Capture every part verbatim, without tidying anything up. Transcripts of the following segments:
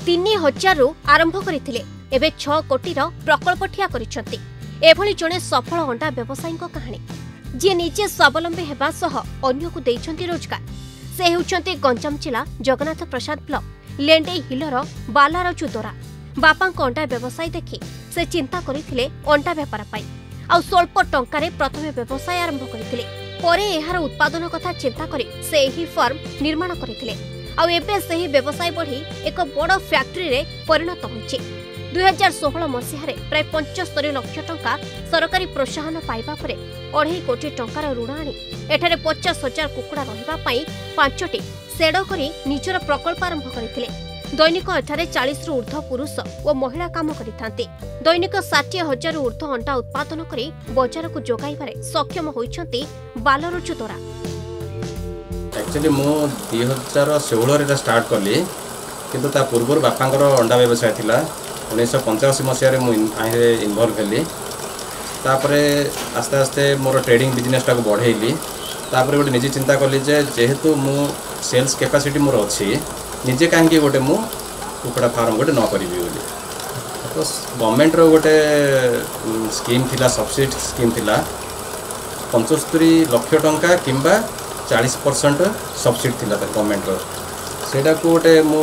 तीन हजार रु आरंभ करथिले एबे छह कोटीर प्रकल्प ठिया करिसंती। एभली जणे सफल अंडा व्यवसायी कहानी जी निजे स्वावलंबी हेबा सह अन्यकु देइछंती रोजगार। से हेउछंती गंजाम जिला जगन्नाथ प्रसाद ब्लॉक लेंडे हिलर बालारजु दोरा। बापा अंडा व्यवसाय देखि से चिंता करिथिले अंडा व्यापार पाई आ स्वल्प टंकारे प्रथमे व्यवसाय आरंभ करथिले। परे एहार उत्पादन कथा चिंता करी से एही फार्म निर्माण करथिले आ एबे सेही व्यवसाय बढ़ी एक बड़ फैक्ट्री रे परिणत होइछि। दुई हजार षोहल मसीह प्राय पंचस्तरी लक्ष टंका सरकारी प्रोत्साहन पाइबा परे अढ़ाई कोटी टंकार ऋण आनी एठारे पचास हजार कुकुड़ा रहिबा पाई पांचटी सेड करी निजर प्रकल्प आरंभ करथिले। दैनिक एठारे चालीस रु ऊर्ध्व पुरुष और महिला काम करिथांती। दैनिक षाठी हजार ऊर्ध्व अंडा उत्पादन करी बजार को जोगाइबारे सक्षम होइछंती बालरजु दोरा। एक्चुअली मो दुई हजार षोहल रे स्टार्ट कली किंतु ता पूर्व बापांकर अंडा व्यवसाय थिला। उन्नीस पंचाशी मसीह मुझे इनवल्व हेली। तापरे आस्ते आस्ते मोर ट्रेडिंग बिजनेस टाक बढ़ेली। तापरे गोटे निजे चिंता कली जे जेहेतु मु सेल्स कैपेसिटी मोर अच्छी निजे कहीं गोटे मु कुकुड़ा फार्म गोटे न करी बोली। तो गवर्नमेंट रो गोटे स्कीम थिला, सब्सिडी स्कीम थिला पंचस्तरी लक्ष टंका किंबा चालीस परसेंट सब्सिडी थिला गवर्नमेंट रो। सेटा को गोटे मु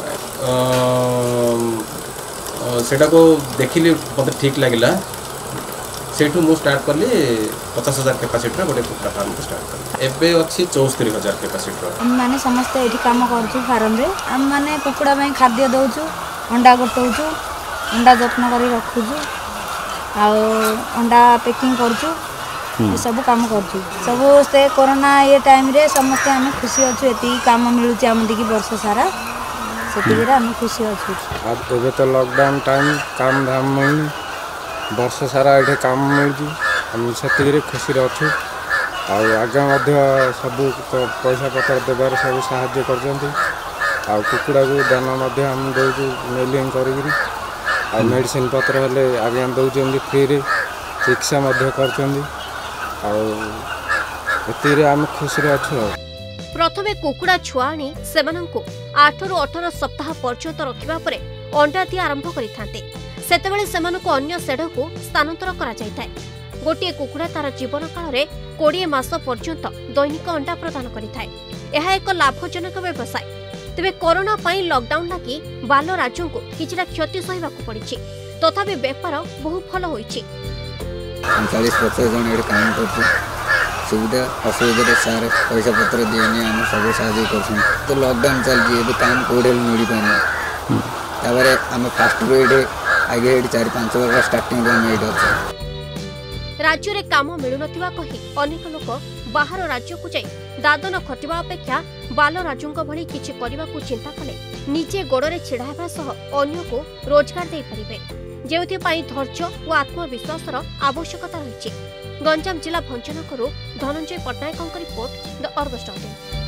सेटा को देखिली मत ठीक लगिला। सेठू मु स्टार्ट कली पचास हजार कैपेसिटी गोटे कुकुड़ा फार्म को स्टार्ट कली। एबे अच्छी चौस्तरी हजार कैपेसिटी। हम माने समस्त एठी काम करछु फार्म रे। हम माने कुकुड़ा में खाद्य दउछु, अंडा गोटौछु, अंडा जत्न करी रखुछु आ अंडा पैकिंग करछु। ये सब काम करछु। सब से कोरोना ये टाइम रे समस्त हम खुशी अछु। एती काम मिलु छी हम दिकी वर्ष सारा सेती रे हम खुशी अछु। अब एबे तो लॉकडाउन टाइम काम धाम मिलनी वर्ष सारा एठे काम मिलुची। हम सेती रे खुशी अछु। आ आगे मध्य सब पैसा पत्र देबार सब सहायता करजंती। आ कुकुड़ा को दाना मध्य हम दउछु मेलिंग करिगिरी। आ मेडिसिन पत्र हले आगे दउचंदी फ्री रे चिकित्सा मध्य करचंदी। आ एती रे हम खुशी अछु। प्रथमे कुकुड़ा छुआ आनी सेमानंकु आठ रु अठारह सप्ताह पर्यंत रखिबा परे अंडा दी आरंभ करिथांते। सेतेबेले सेमानंकु अन्य सेडकु स्थानांतर करा जायथाय। गोटिए कुकुड़ा तार जीवन काल रे बीस मास पर्यंत दैनिक अंडा प्रदान करिथाय। एहा एक लाभजनक व्यवसाय। तेबे कोरोना पई लॉकडाउन लागि बालराजुंकु किछिटा क्षति सहिबाकु पड़िछि। तथापि व्यापार बहु फल होइछि। चालीस पचास जन एड काम करछु। सुविधा असुविधा सारे पैसा पत्र दिएनी हम सब साहाय्य करछन। तो लॉकडाउन चलछि एबे काम कोडेल मिली पानी। ताबरे हम फास्ट रेड आगे एड चार पाँच वर्ष स्टार्टिंग रे मेड अछि। राज्य रे काम मिलु नथिबा कहि अनेक लोक बाहर राज्य को जाई दादन खटिबा अपेक्षा बालराजुंक भली किछि करिबा को चिंता कले निजे गोड़रे छिड़ा हेबा सह अन्य को रोजगार दे परिबे। जेउथि पाई धैर्य और आत्मविश्वासर आवश्यकता रहिछि। गंजाम जिला भंजनकरू Dhananjay Pattnaik report the Argus.